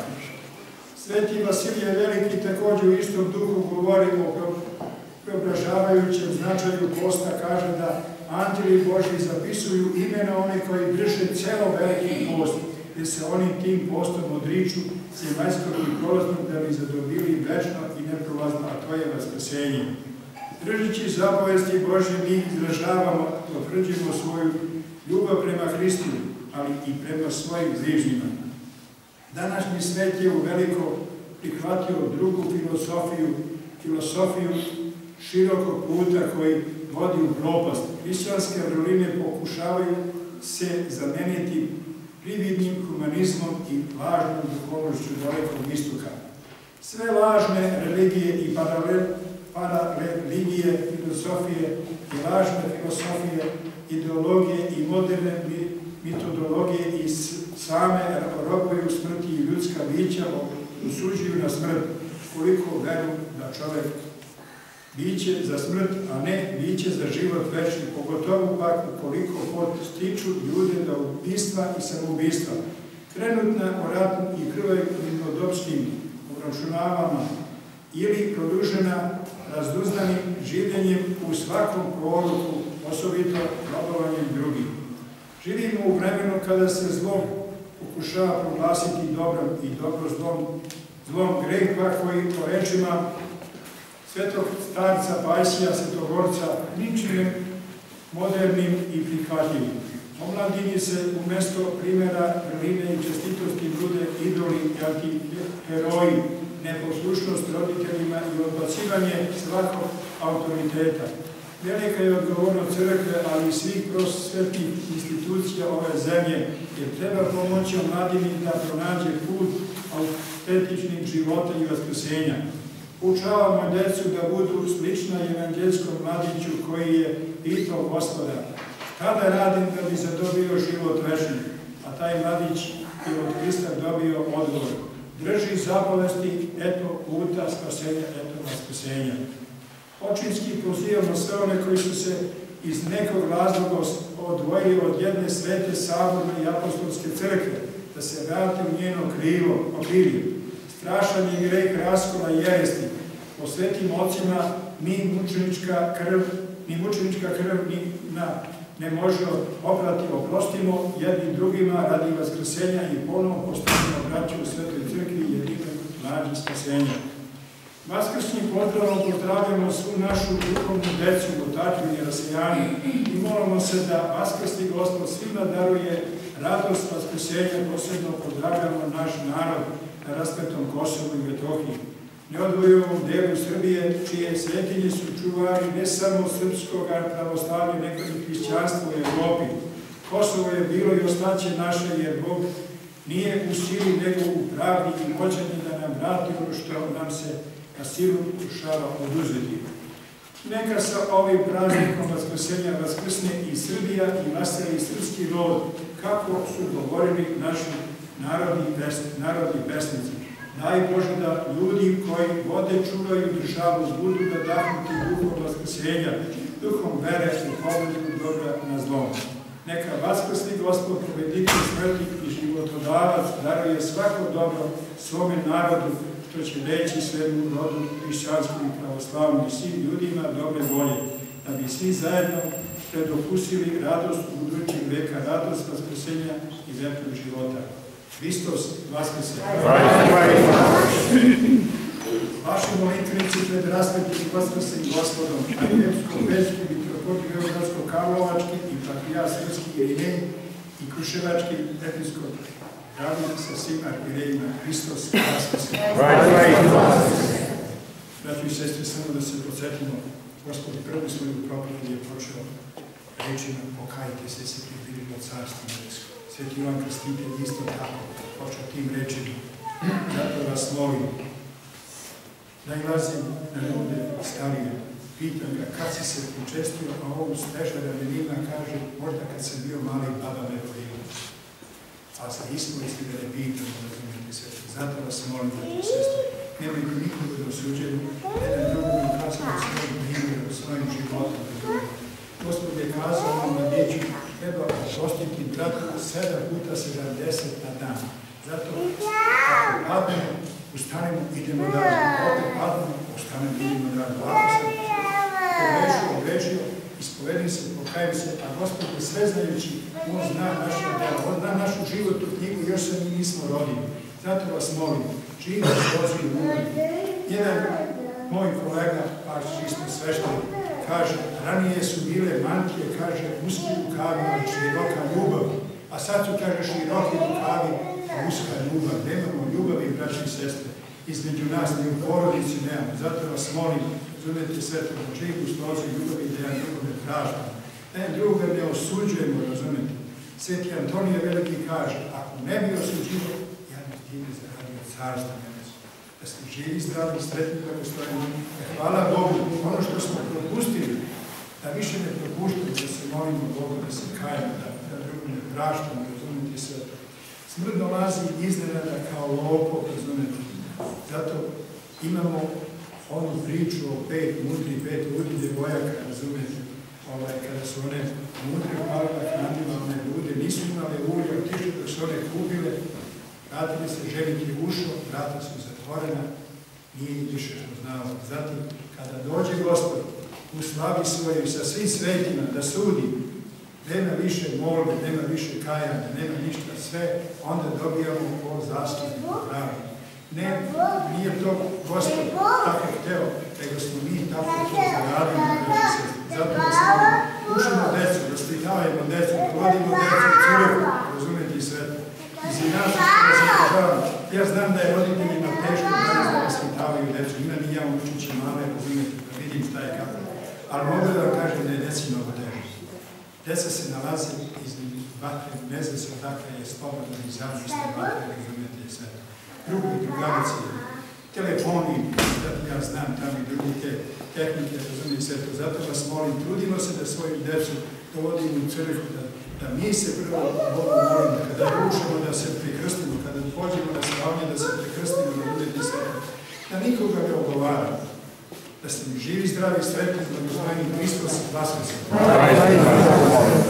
Sveti Vasilije Veliki također u istom duhu govori o preobražavajućem značaju posta, kaže da anđeli Božji zapisuju imena one koji drže celo veliki post, jer se oni tim postom odriču zemaljskog i prolaznog da bi zadobili večno i neprolazno, a to je vaskrsenje. Držeći zapovesti Božje mi izražavamo, potvrđujemo svoju ljubav prema Hristu, ali i prema svojim bližnjima. Današnji svet je u veliko prihvatio drugu filosofiju, filosofiju širokog puta koji vodi u propast. Hrišćanske vrline pokušavaju se zameniti prividnim humanizmom i lažnom duhovnošću dalekog istoka. Sve lažne religije i parareligije, filosofije i lažne filosofije, ideologije i moderne metodologije i same robuju smrti i ljudska bića usuđuju na smrt, koliko veru da čovjek biće za smrt, a ne biće za život večni, pogotovo pak ukoliko podstiču ljude da ubistva i samoubistva, krenut na ratnim i krvavim obračunavama ili produžena razduznanim življenjem u svakom proroku, osobito robovanjem drugih. Živimo u vremenu kada se zlom pokušava proglasiti dobrom i dobro zlom, zlom greha koji po rečima svetog starca Pajsija, Svetogorca, ničim modernim i prihvatljivim. Omladini se umjesto primjera vrline i čestitosti bude idoli i antiheroji, neposlušnost roditeljima i odbacivanje svakog autoriteta. Velika je odgovornost crkve, ali i svih prosvetnih institucija ove zemlje, jer treba pomoći omladini da pronađe put autentičnih života i vaskrsenja. Poučavamo djecu da budu slična evangelskom mladiću koji je pitao Gospoda šta da radim da bi zadobio život večni, a taj mladić je od Hrista dobio odgovor. Drži zapovesti, eto puta spasenja, eto vaskrsenja. Očinski pozivamo sve one koji su se iz nekog razloga odvojili od jedne svete, saborne i apostolske crkve, da se vrate u njeno krilo, okrilje. Strašan je greh raskola i jeresti. Po svetim ocima ni mučenička krv, ni mučenička krv ni na, ne može oprati, oprostimo jednim drugima radi vaskrsenja i ponovno postavimo braće u Svetoj crkvi i jedinom nađi spasenja. Vaskrsnim pozdravom pozdravljamo svu našu duhovnu decu, otaču i rasejani i molimo se da vaskrsni Gospod svima daruje radost vaskrsenja, posebno pozdravljamo naš narod na raspetom Kosovu i Metohiji. Neodvojivom delu Srbije, čije svetinje su čuvari ne samo srpskog pravoslavlja, nego i hrišćanstva u Evropi. Kosovo je bilo i ostaće naše, jer Bog nije u sili nego u pravdi i moćanju da nam vrati ono što nam se na silu pokušava oduzeti. Neka sa ovim praznikom vaskrsenja vaskrsne i Srbija i naseli srpski rod, kako su govorili naši narodni pesnici. Daj Bože da ljudi koji vode, čuvaju državu budu nadahnuti duhom vaskrsenja, duhom vere i pobjedu dobra na zlom. Neka vaskrsni Gospod, pobeditelj smrti i životodavac, daruje svako dobro svome narodu, što će reći svemu rodu hrišćanskom i pravoslavnom i svim ljudima dobre volje, da bi svi zajedno predokusili radost u budućeg veka, radost vaskrsenja i večnog života. Hristos vaskrse. Vaši molitvenici pred rasvetim vaskrsenim Gospodom, arhijepskom, većkim, mitropolitom Beogradsko-Karlovački i patrijarh srpski Irinej i Kruševački episkop ravnim sa svim arhirejima. Hristos vaskrse. Braćo i sestre, samo da se podsjetimo, Gospod prvi svoju propovjed je počeo rečima pokajte se, se pribili od carstva nebesko. Sveti Ivan Krstitelj isto tako počeo tim rečima. Zato vas molim, najlazim na ljude starije, pitam ga kad si se počestio, a ovom steža ramenima kaže, možda kad sam bio mali baba me pojela. A za ispovesti da ne pitam, razumijete sve. Zato vas molim, braći i sestre, nemojte nikoga da osuđuju, jedan drugom ukazano svojim primjerom, svojim životom. Gospod je kazao ovom mladiću, treba oprostiti bratu sedam puta sedamdeset na dan. Zato, ako padnemo, ustanemo, idemo dalje. Opet padnemo, ustanemo, idemo dalje. Ako sam pogrešio, odrešio, ispovedim se, pokajem se, a Gospod je sveznajući, On zna naše dela, On zna našu životnu knjigu, još se mi nismo rodili. Zato vas molim, živi slozi u umri. Jedan moj kolega, paš čisto svešten, kaže, ranije su bile mantije, kaže, uski rukavi, široka ljubav, a sad su, kaže, široki rukavi, uska ljubav. Nemamo ljubavi, braći i sestre, između nas, ni u porodici nemamo. Zato vas molim, razumete sve to, živu slozi ljubavi, da jedan drugog ne tražimo, da jedan drugog ne osuđujemo, razumete. Sveti Antonije Veliki kaže, ako ne bi osuđivo, ja ne time zaradio carstva nebesko. Da ste živi, zdravi, sretni, kako stojimo. Hvala Bogu, ono što smo propustili, da više ne propuštamo, da se molimo Bogu, da se kajemo, da, da drugom ne praštamo, razumete sve to. Smrt dolazi iznenada kao lopov, razumete. Zato imamo onu priču o pet mudri, pet mudri djevojaka, razumete. Ovaj, kada su one mudre upale na hranima, one ljude nisu imale ulje, otišli dok su one kupile, vratili se, ženik je ušao, vrata su zatvorena, nije više što znao. Zatim, kada dođe Gospod u slavi svojoj sa svim svetima da sudi, nema više molbe, nema više kajanja, nema ništa, sve, onda dobijamo po zasluzi pravi. Ne, nije to Gospod tako hteo, nego smo mi tako to zaradili. Zato da se učimo decu, raspitavajmo decu, vodimo decu u crkvu, razumijete sve. Izvinavamo se da se podavamo. Ja znam da je roditeljima teško danas da raspitavaju decu. Imam i ja učući male, razumijete, da vidim šta je kako. Ali mogu da vam kažem da je deci mnogo teže. Deca se nalazi između vatre, ne zna se odakle je slobodno i završite vatre, razumijete sve. Drugi drugarici, telefoni, da ja znam tamo i drugi te tehnike, razumije sve to. Zato vas molim, trudimo se da svoju decu dovodimo u crkvu, da, da mi se prvo Bogu molimo, kada rušimo da se prekrstimo, kada pođemo na slavnje da se prekrstimo, da budete sve to. Da nikoga ne ogovaramo. Da ste mi živi, zdravi, sretni, blagosloveni Hristos, vaskrse.